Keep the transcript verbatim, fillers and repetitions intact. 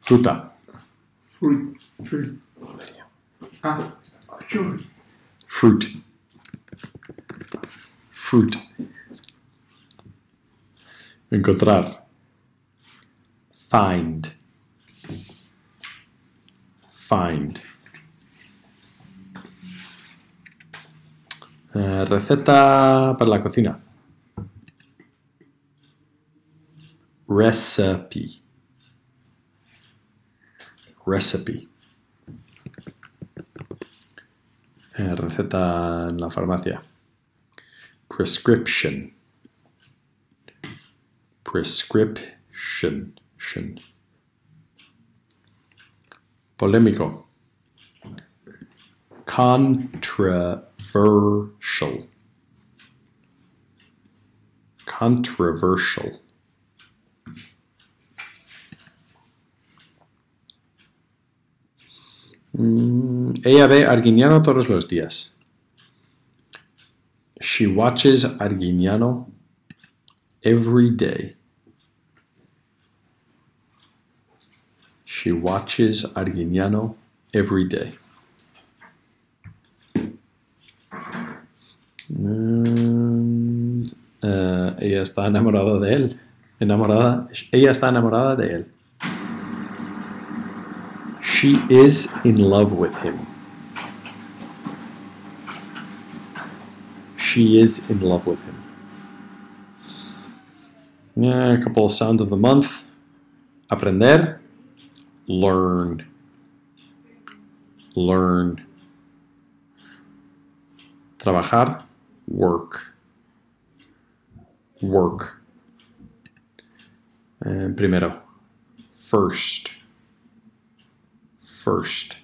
Fruta. Fruit. Fruit. Ah, sure. Fruit. Fruit. Encontrar. Find. Find. Eh, receta para la cocina. Recipe. Recipe. Eh, receta en la farmacia. Prescription. Prescription. Shin. Polémico. Controversial. Controversial. Mm, ella ve Arguiniano todos los días. She watches Arguiniano every day. She watches Arguiniano every day. And, uh, ella está enamorada de él. Enamorada. Ella está enamorada de él. She is in love with him. She is in love with him. Yeah, a couple of sounds of the month. Aprender. Learn. Learn. Trabajar. Work. Work. Eh, primero. First. First.